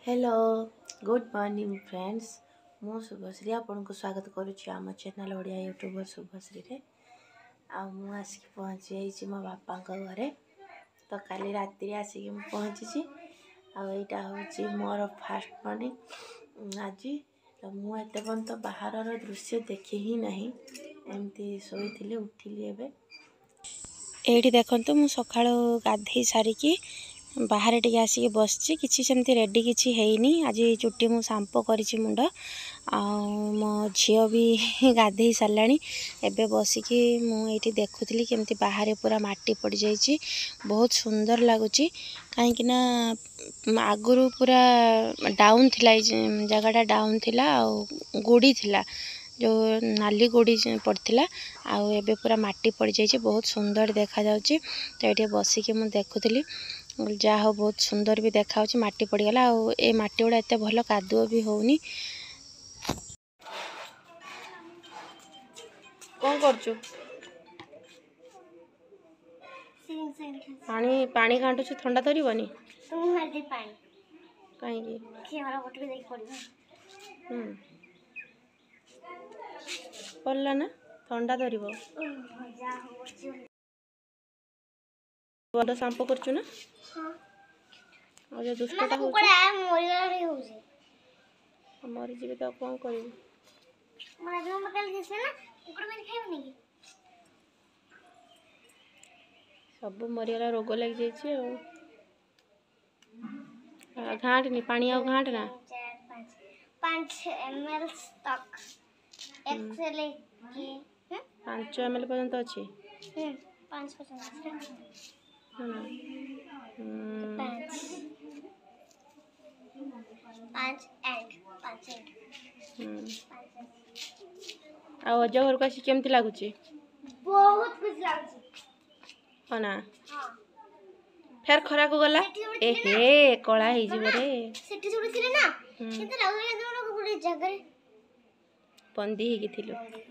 Hello good morning friends मु शुभश्री आपन को स्वागत करुच्ची आम चैनल ओडिया यूट्यूबर शुभश्री रे मु आसिक पहुँची जाइए मो बापा घरे तो काली राति आसिक पहुँची आईटा हूँ मोर फास्ट मॉर्निंग आज तो मुझे पर्यंत बाहर दृश्य देखी ही नहीं एमती शोली उठिली एवं ये देखो मु सका गाधे सारिकी बाहर टे आसिक बसची किसी सेमती रेडी किसी हैनी आज चुट्टी मु सांपो करिछि मुंड आ मो झियो भी गाधे साराणी एबे बसिकी मु एठी देखुथली केमती बाहर पूरा माटी पड़ जाइछि बहुत सुंदर लगुची कहीं ना आगुरु पूरा डाउन थिला जगहटा डाउन थिला आ गोड़ी थिला जो नाली गोड़ी पड़ता आउ एबे पूरा माटी पड़ जाइछि बहुत सुंदर देखा जाउछि तो ये बसिकी मु देखुथली जहा हो बहुत सुंदर भी देखा माटी पड़गला ए माटी गुड़ा एत भल कादुओ भी होनी कौन करचु पानी पानी काटुछु ठंडा धरबनी कहीं पड़ला ना ठंडा धरब बड़ सांपो करचु ना और जो दुष्टटा हो मरी जीवे तो कौन करिवे सब मरीगला रोग लग जाइए घाटनी पानी आ घाटना 5 ml तक 5 ml पर्यंत अच्छी 5 पर्यंत आ अज घर को केमती लगुच बहुत कुछ हाँ ना फेर खरा को गला ए हे कला हे जीव रे सेठी जोड़ी थिले ना केते लागले जोनो गुडी जगह रे पंदी हे थिलो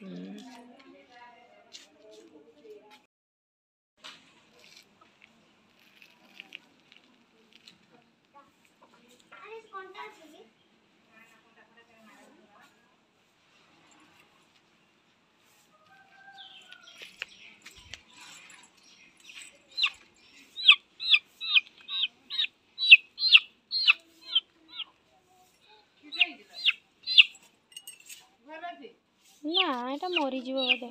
ना एटा मरी जीव बोधे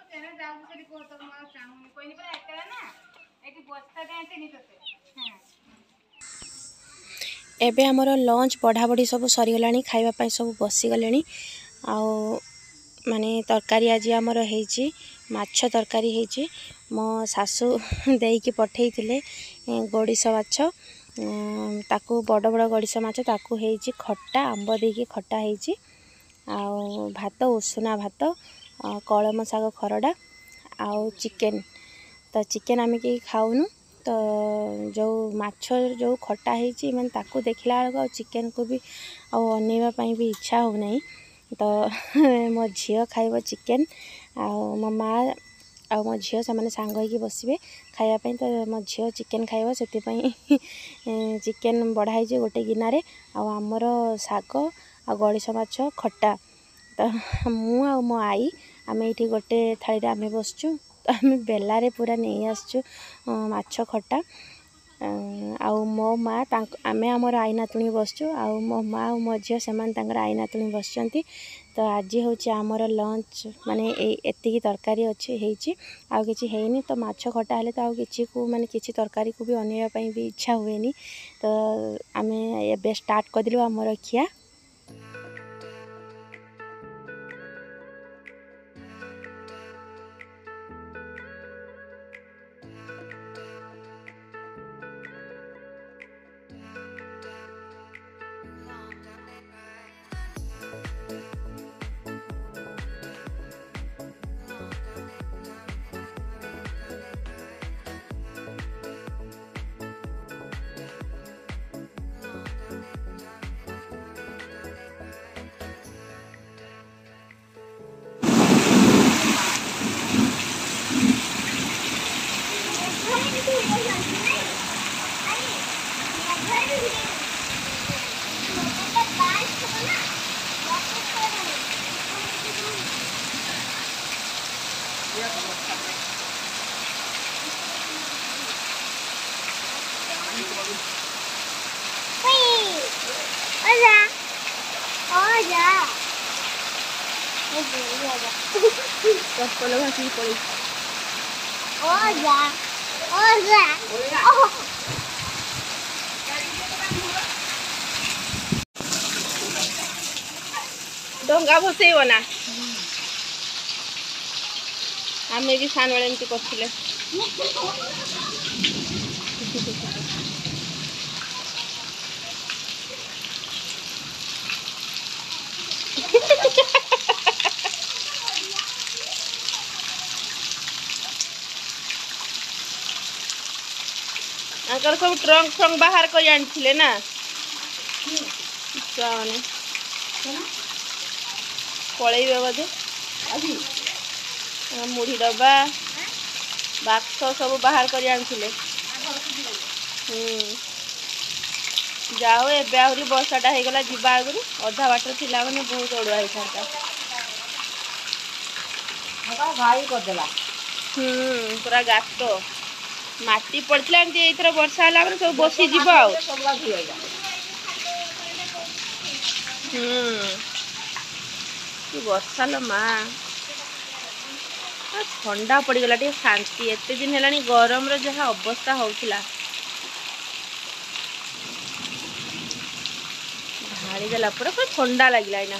एबे हमर लंच बढ़ा बढ़ी सब सरीगलानी खाइबा पाई सब बसीगले आउ माने तरकारी आज आमर हेची माछ तरकारी हेची मो सासू देकी पठेई थिले गड़िश माछ ताकू बड़ बड़ गड़िश माछ ताकू हेची खट्टा आंब देकी खट्टा हेची आउ भात उषुना भात कलम शाग खरड़ा आउ चिकेन तो चिकेन आम कहीं खाऊनु तो जो माछ जो खट्टा हेची माने ताकू देखला बेलको चिकेन को भी अनेवा पाई भी इच्छा हो नहीं तो मो झियो खाइब चिकेन मो माँ आ मो झियो से सांग होइकी बसिबे खाइबा तो मो झियो चिकेन खाइब से चिकेन बढ़ाई गोटे गिनारे आमर शाग आ गड़िश माछ खट्टा तो मु आ मो आई आम ये गोटे थाली आम बसचु तो आम बेलारे पूरा नहीं आसचु माछ खट्टा आउ मो माँ आम आमर आई नातुणी बसचु आउ मो माँ और मो झियो से आई नातुणी बसचंती तो आज हूँ आमर लंच माने एतिकी तरकारी अच्छी हेची आउ किछि हेनी तो माछ खट्टा हेले तो आउ किछि को माने किछि तरकारी को भी अनेवा पई भी इच्छा हुएनी तो आम एबे स्टार्ट करदिलु आमर खिया चप्पल घासी पड़ी डंगा भसैब ना आम भी सान बेले एमती करथिले आंकर सब ट्रंक फ्रंक बाहर कर आनथिले ना छुआ माने पलैबे बोधे मुढ़ी डब्बा बाक्स सब बाहर कर आनथिले जाओ एबे आहरी बर्षाटा हो गला जीवा आगु अधा बाटर थिला माने बहुत अड़ुआ होता पूरा गात माटी पड़ता एथर वर्षा है सब बसी जीव वर्षा लो माँ ठंडा पड़गला टे शांति एते दिन है गरम जहाँ अवस्था होता ढाड़ी देला पूरा पूरा ठंडा लगे ना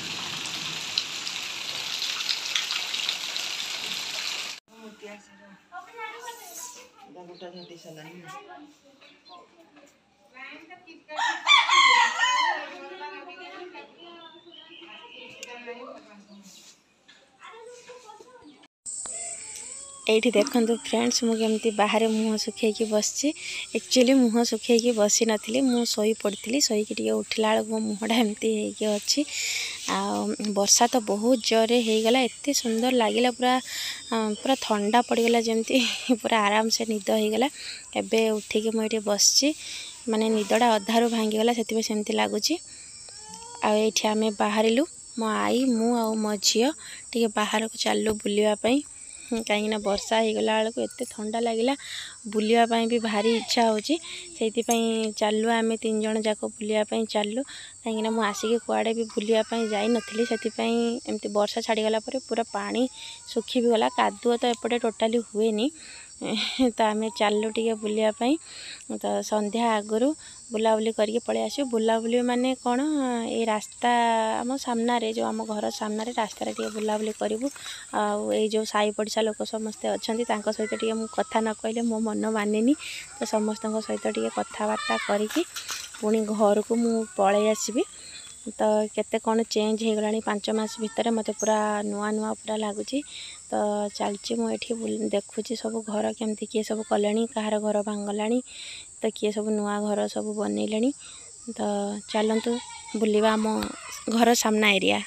एठी देखंतु फ्रेंड्स मु केमती बाहर मुँह सुखेकी बसची एक्चुअली मुँह सुखेकी बसी नथिली मु सोई पड़ती सोईकी टिके उठला बेलू मो मुँहटा एमती होइकी अच्छी आ वर्षा तो बहुत जोरे हो गला एते सुंदर लगिला पूरा पूरा ठंडा पड़गला जमती पूरा आराम से निद हो गला एबे उठिकी मुझे बसची माने निदटा अधारू भांगीगला से सेमती लगुच आठी आम बाहरिलु मो आई मु आ मो झील टे बाहर को चलु बुलापी कहीं वर्षा हो गला बेलू एत ठंडा लगिला बुलापी भी भारी इच्छा होची से चलु आम 3 जन जाक बुलापी चलु कहीं मुझे आसिक कुआड़े भी बुलापी जाई नथली से एमती वर्षा छाड़ीगला पूरा पानी सुखी भी गला कादुଅ तो एपटे टोटाली हुए तो आम चलु टे बुलापी तो संध्या आगु बुलाबुली करके पलि आसु बुलाबुली माने कौन ये रास्ता आम सामने जो आम घर सामने रास्ता टे बुलाबुली करूँ आई जो साई पड़िशा लोक समस्ते अच्छा सहित टे कथा न कहले मो मन मानेनी तो समस्त सहित टे कथबार्ता करी पुणी घर को मु पलि आसबि तो केते कौन चेंज हो गला 5 मास भितर मते पूरा नुआ नुआ पूरा लगुच तो चलची मुझे देखुची सब घर केमती किए सब कले कहार घर भांगला तो किए सब नुआ घर सब बनइले तो चलतु बुलवा आम घर सामना एरिया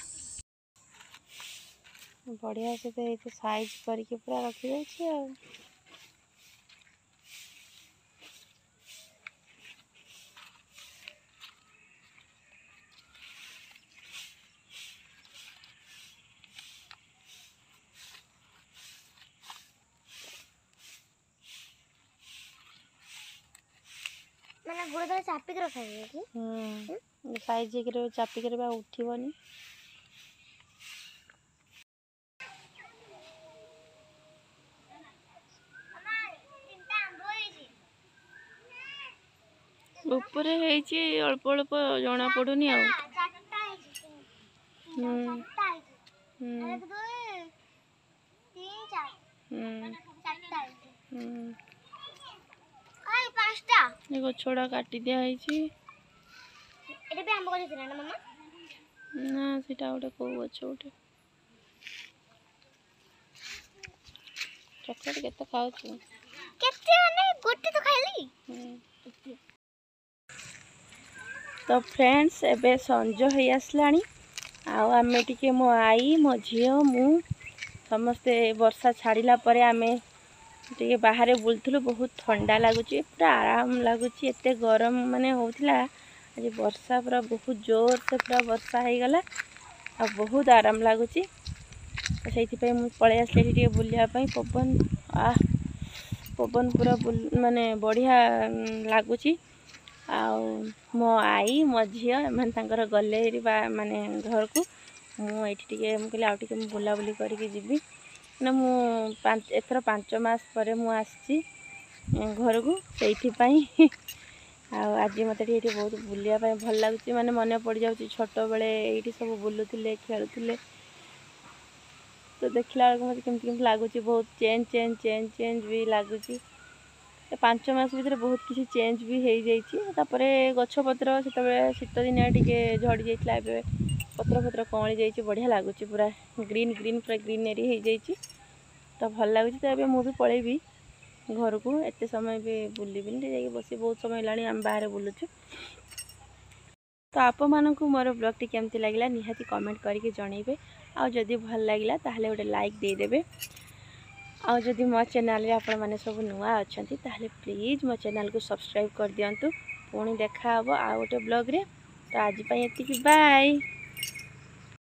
बढ़िया से तो ये साइज करके पूरा रखी जाए मैंने गोड़ तो चापी के रखा है कि साइज के चापी के उठिबनी ऊपर अल्प अल्प जना पड़ुनी आ गछड़ा काटी दिखाई ना सीटा गोटे कौ गछ गोटे चॉकलेट केते खाउछु केते माने गोटे तो खाइली तो फ्रेंड्स एबे संज हो आसलानी आम टिके मो आई मो झील मु समस्ते वर्षा छाड़िला परे आमे टिके बाहर बुलथुलु बहुत ठंडा लगुच पूरा आराम लगुच एते गरम माने होउथिला आज वर्षा पूरा बहुत जोर से पूरा वर्षा हो गला आ बहुत आराम लगुच। तो से पलि आसली बुलायापी पवन पवन पूरा माने बढ़िया लगुच। मो आई मो झील एम गले माने घर को मुझे मुझे आउ टे बुलाबुली करके जीवी ना एथर 5 मास पर मुझे घर को से आज मत बहुत बुलायापी भल लगुच माने मन पड़ जाऊँ छोट बेले ये सब बुलूले खेलुले। तो देखला बेलू मत केमती लगुच बहुत चेंज चेंज चेंज चेंज भी लगुच। 5 मास भर बहुत किसी चेंज भी हो जापर गछपत्र से शीत दिन टे झड़ी जाता है पत्र पत्र कँली जाइए बढ़िया लगुच पूरा ग्रीन ग्रीन पूरा ग्रीनरी हो जाइए। तो भल लगुच। तो ये मुझे पलैबी घर को एत समय भी बुलबिन जा बस बहुत समय है आम बाहर बुलुचु। तो आप मानक मोर ब्लॉग केमती लगे निहाती कमेंट करके जनइबे। आ जदि भल लगे ताहले गोटे लाइक देदेवे। आ जदि मो चैनल रे आपण माने सब नुआ अछंती ताहले प्लीज मो चैनल को सब्सक्राइब कर दियंतु। पुणी देखा हबो आ गोटे ब्लॉग रे। तो आज पई एतिकी बाय।